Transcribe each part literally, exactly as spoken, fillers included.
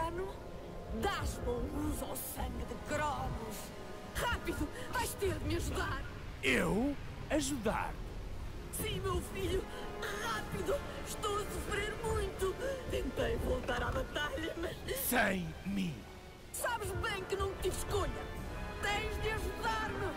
dano? Dás bom uso ao sangue de Cronos. Rápido, vais ter de me ajudar. Eu? Ajudar? Sim, meu filho, rápido! Estou a sofrer muito! Tentei voltar à batalha, mas... Sem mim! Sabes bem que não tive escolha! Tens de ajudar-me!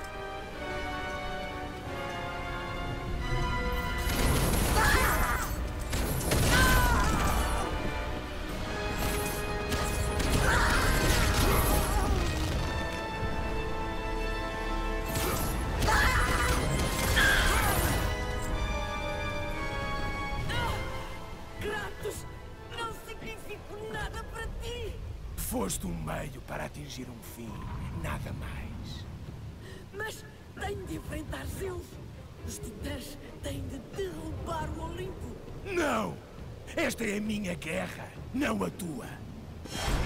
Foste um meio para atingir um fim, nada mais. Mas tenho de enfrentar Zeus. Os titãs têm de derrubar o Olimpo. Não! Esta é a minha guerra, não a tua.